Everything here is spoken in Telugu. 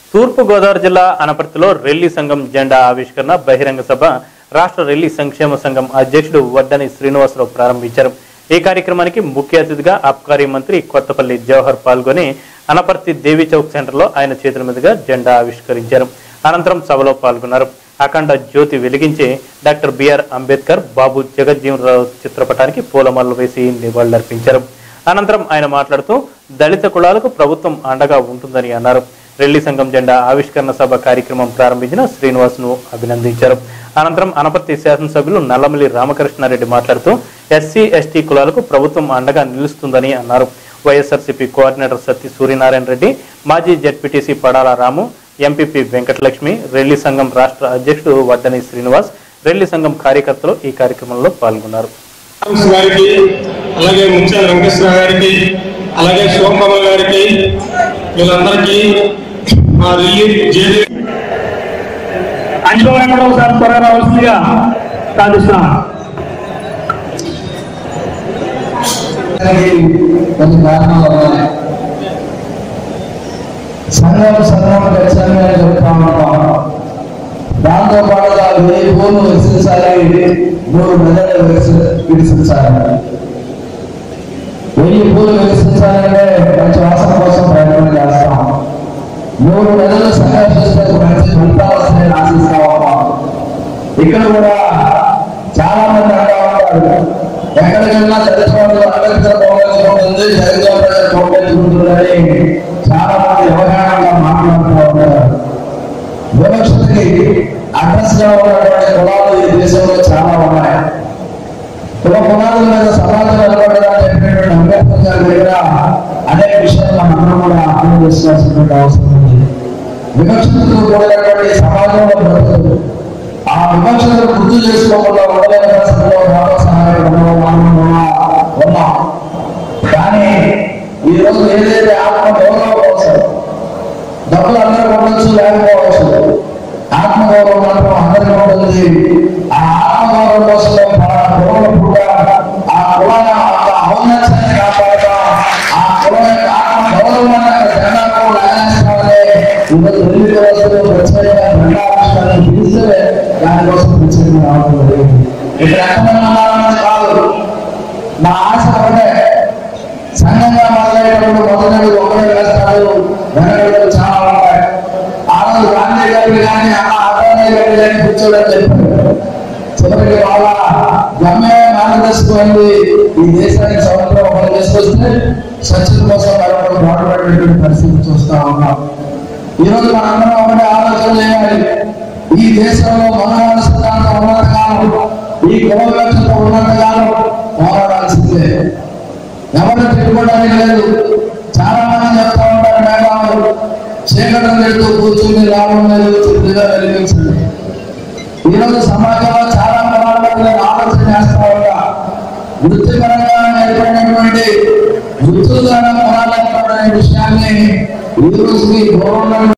తూర్పు గోదావరి జిల్లా అనపర్తిలో రెల్లి సంఘం జెండా ఆవిష్కరణ బహిరంగ సభ రాష్ట్ర రెల్లి సంక్షేమ సంఘం అధ్యక్షుడు వడ్డని శ్రీనివాసరావు ప్రారంభించారు. ఈ కార్యక్రమానికి ముఖ్య అతిథిగా అబ్కారీ మంత్రి కొత్తపల్లి జవహర్ పాల్గొని అనపర్తి దేవి చౌక్ సెంటర్లో ఆయన చేతుల మీదుగా జెండా ఆవిష్కరించారు. అనంతరం సభలో పాల్గొన్నారు. అఖండ జ్యోతి వెలిగించి డాక్టర్ బిఆర్ అంబేద్కర్, బాబు జగజ్జీవనరావు చిత్రపటానికి పూలమాలలు వేసి నివాళులర్పించారు. అనంతరం ఆయన మాట్లాడుతూ దళిత కులాలకు ప్రభుత్వం అండగా ఉంటుందని అన్నారు. రెల్లి సంఘం జెండా ఆవిష్కరణ సభ కార్యక్రమం ప్రారంభించిన శ్రీనివాస్ను అభినందించారు. అనంతరం అనపర్తి శాసనసభ్యులు నల్లమల్లి రామకృష్ణారెడ్డి మాట్లాడుతూ ఎస్సీ ఎస్టీ కులాలకు ప్రభుత్వం అండగా నిలుస్తుందని అన్నారు. వైఎస్ఆర్సీపీ కోఆర్డినేటర్ సత్తి సూర్యనారాయణ రెడ్డి, మాజీ జెడ్పీటీసీ పడాల రాము, ఎంపీపీ వెంకటలక్ష్మి, రెల్లి సంఘం రాష్ట్ర అధ్యక్షుడు వడ్డని శ్రీనివాస్, రెల్లి సంఘం కార్యకర్తలు ఈ కార్యక్రమంలో పాల్గొన్నారు. అలాగే ముత్యాల వెంకటేశ్వర గారికి, అలాగే శివకమల్ గారికి, వీళ్ళందరికీ మా రెల్లి అంజు వెంకటరావు సార్ త్వరగా రావాల్సిందిగా ప్రార్థిస్తున్నాం. కొన్ని కారణాలు ఉన్నాయి. సంఘం ఖచ్చితంగా చెప్తా ఉంటాం. దాంతో పాటుగా 1000 భూములు విడిసించాలి, 3 మెదళ్ళు విడిసించాలి. 1000 భూములు విడిసించాలంటే మంచి వాసన కోసం ప్రయత్నం చేస్తాం. 3 మెదళ్ళు సంఘర్షిస్తే మంచి ఫలితాలు వస్తాయని ఆశిస్తా ఉన్నాం. ఇక్కడ కూడా చాలా మంది అంటా ఉంటారు, ఎక్కడికైనా దళిత వాళ్ళు అంబేద్కర్ పోగొట్టుకుంటుంది, దళిత పోగొట్టుకుంటుందని చాలా మంది వ్యవహారంగా మాట్లాడుతూ ఉంటారు. వివక్షతకి అడ్రస్ గా ఉన్నటువంటి కులాలు ఈ దేశంలో చాలా ఉన్నాయి. కులాల మీద సమాజం నిలబడాలని చెప్పినటువంటి అంబేద్కర్ గారి దగ్గర అనేక విషయాలు మనందరం కూడా అర్థం చేసుకోవాల్సినటువంటి అవసరం ఉంది. వివక్షతకు కూడినటువంటి సమాజంలో బ్రతుకుతుంది. ఆ విమర్శలను గుర్తు చేసుకోకుండా ఉండలేని పరిస్థితుల్లో ఉన్నాం. కానీ ఈ రోజు ఏదైతే ఆత్మ గౌరవం కోసం డబ్బులు అందరూ ఉండొచ్చు, లేకపోవచ్చు, ఆత్మగౌరవం మాత్రం అందరికీ ఉంటుంది. ఆ ఆత్మగౌరవం కోసం ఆ కులాన్ని ఔన్నత్యాన్ని కాపాడటం, ఆ కులం యొక్క ఆత్మగౌరవాన్ని జెండాకు లాగించాలి. ఈరోజు రెల్లి వ్యవస్థలో ప్రత్యేకంగా జెండా ఆవిష్కరణ పిలిస్తే దానికోసం ప్రత్యేకంగా రావడం ఇక్కడ ఎంతమంది కాదు. నా ఆశ ఒకటే, సంఘంగా మొదలైనప్పుడు మొదటి ఒకటే వేస్తారు, వెనకలు చాలా ఉంటాయి. ఆ రోజు గాంధీ గారికి కానీ అన్నయ్య గారి కానీ కూర్చోడని చెప్పారు. చివరికి వాళ్ళ గమ్యం మార్గదర్శకమైంది. ఈ దేశానికి సంవత్సరం ఒకరు తీసుకొస్తే స్వచ్ఛత కోసం మరొకరు పాటుపడేటువంటి పరిస్థితి చూస్తా ఉన్నాం. ఈరోజు మనందరం ఒకటే ఆలోచన చేయాలి. ఈ దేశంలో మనోహర సిద్ధాంతం ఉన్నంతకాలం, ఈ కుల వివక్షత ఉన్నంతకాలం పోరాడాల్సిందే. ఎవరు తిట్టుకోవడానికి లేదు. చాలా మంది చెప్తా ఉంటారు, మేఘాలు చీకటం పెడుతూ కూర్చుని లాభం లేదు, తృప్తిగా వెలిగించండి. ఈరోజు సమాజంలో చాలా కులాల ఆలోచన చేస్తా ఉంటా. వృత్తిపరంగా ఏర్పడినటువంటి వృత్తుల ద్వారా కులాలు ఏర్పడిన విషయాన్ని ఈ రోజుకి గౌరవం